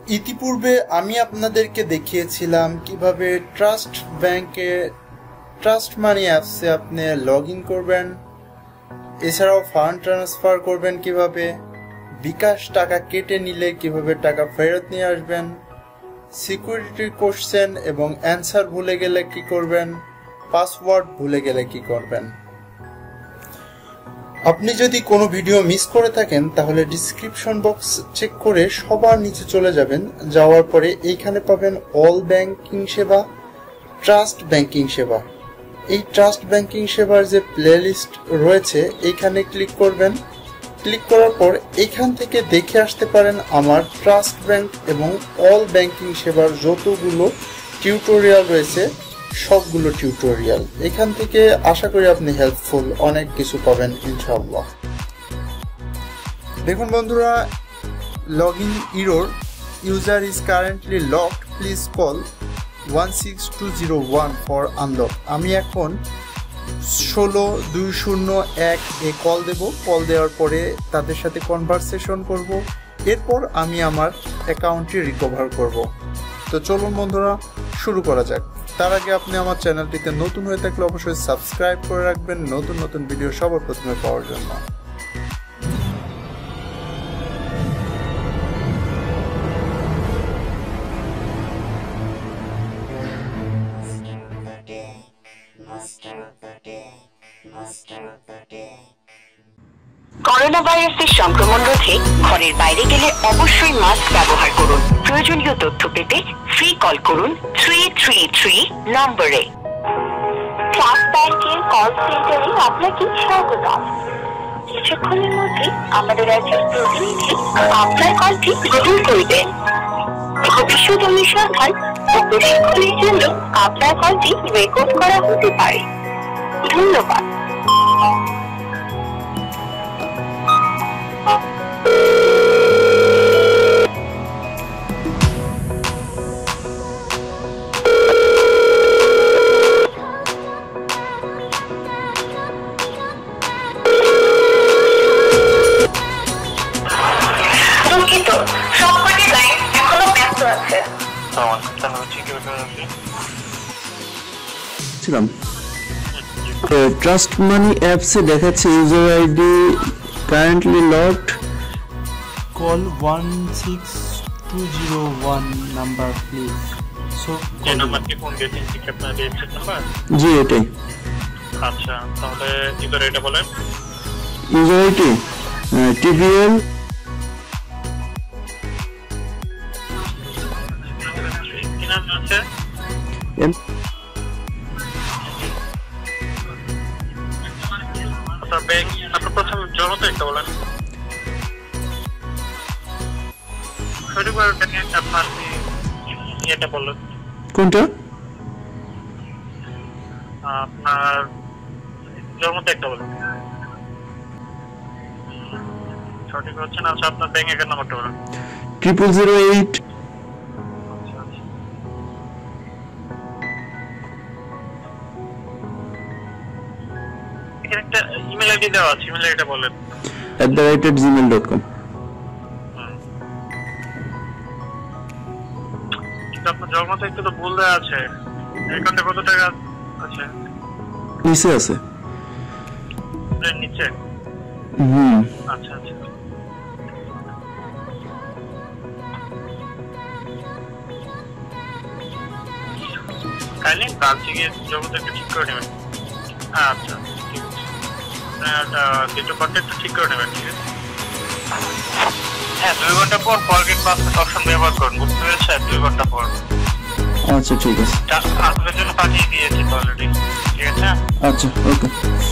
ইতিপূর্বে আমি আপনাদেরকে দেখিয়েছিলাম কিভাবে ট্রাস্ট ব্যাংকে ট্রাস্ট মানি অ্যাপসে আপনি লগ ইন করবেন, এছাড়াও ফান্ড ট্রান্সফার করবেন কিভাবে, বিকাশ টাকা কেটে নিলে কিভাবে টাকা ফেরত নিয়ে আসবেন, সিকিউরিটি কোশ্চেন এবং অ্যান্সার ভুলে গেলে কি করবেন, পাসওয়ার্ড ভুলে গেলে কি করবেন। আপনি যদি কোনো ভিডিও মিস করে থাকেন তাহলে ডিসক্রিপশন বক্স চেক করে সবার নিচে চলে যাবেন। যাওয়ার পরে এইখানে পাবেন অল ব্যাংকিং সেবা, ট্রাস্ট ব্যাংকিং সেবা। এই ট্রাস্ট ব্যাংকিং সেবার যে প্লেলিস্ট রয়েছে এইখানে ক্লিক করবেন। ক্লিক করার পর এইখান থেকে দেখে আসতে পারেন আমার ট্রাস্ট ব্যাংক এবং অল ব্যাংকিং সেবার যতগুলো টিউটোরিয়াল রয়েছে সবগুলো টিউটোরিয়াল। এখান থেকে আশা করি আপনি হেল্পফুল অনেক কিছু পাবেন ইনশাআল্লাহ। দেখুন বন্ধুরা, login error, user is currently locked, please call 16201 for unlock. আমি এখন 16201 এ কল দেব। কল দেওয়ার পরে তাদের সাথে কনভারসেশন করব, এরপর আমি আমার অ্যাকাউন্টটি রিকভার করব। তো চলুন বন্ধুরা শুরু করা যাক। তার আগে আপনি আমার চ্যানেলটিতে নতুন হয়ে থাকলে অবশ্যই সাবস্ক্রাইব করে রাখবেন নতুন নতুন ভিডিও সবার প্রথমে পাওয়ার জন্য। করোনা ভাইরাসের সংক্রমণ রোধে ঘরের বাইরে গেলে অবশ্যই মাস্ক ব্যবহার করুন। প্রয়োজনীয় তথ্য পেতে ফ্রি কল করুন 333 নম্বরে। ট্রাস্ট ব্যাংকের কল সেন্টারে আপনাকে স্বাগতম। কিছুক্ষণের মধ্যে আমাদের একজন প্রতিনিধি আপনার কলটি গ্রহণ করবেন। ভবিষ্যৎ অনুসন্ধান ও প্রশিক্ষণের জন্য আপনার কলটি রেকর্ড করা হতে পারে। ধন্যবাদ। ট্রাস্ট মানি অ্যাপসে দেখাচ্ছে user ID currently locked, call 16201 number please. So এই নাম্বার কি ফোন দিয়েছেন কি আপনার রেজিস্টার্ড নাম্বার? জি এটাই। আচ্ছা, তাহলে ইউজার আইডি বলেন। ইউজার আইডি টিভিএল কি নাম আছে? ব্যাংক আপনার প্রথম জনতা একটা বলেন। আপনার এটা বললেন কোনটা? আপনার জন্মতে একটা বলেন। সঠিক হচ্ছে না। আচ্ছা, আপনার ব্যাংক অ্যাকাউন্ট নাম্বারটা বলেন। 0008। একটা ইমেল আইডি দেওয়া আছে, ইমেল আইডিটা বলেন। @gmail.com। কিন্তু আপনার জন্মতে একটু তো ভুল দেওয়া আছে। অ্যাকাউন্টে কত টাকা আছে? নিচে আছে। নিচে? আচ্ছা আচ্ছা। কাইন্ডলি ব্রাঞ্চে গিয়ে জন্মতে একটু ঠিক করে নেবেন। আচ্ছা ঠিক আছে। ডেট অফ বার্থ একটু ঠিক করে নেবেন, ঠিক আছে? হ্যাঁ, 2 ঘন্টা পর ফরগেট পাসওয়ার্ড অপশন ব্যবহার করুন, বুঝতে পেরেছেন? 2 ঘন্টা পর। আচ্ছা ঠিক আছে। আপনাদের জন্য পাঠিয়ে দিয়েছি অলরেডি, ঠিক আছে? আচ্ছা ওকে।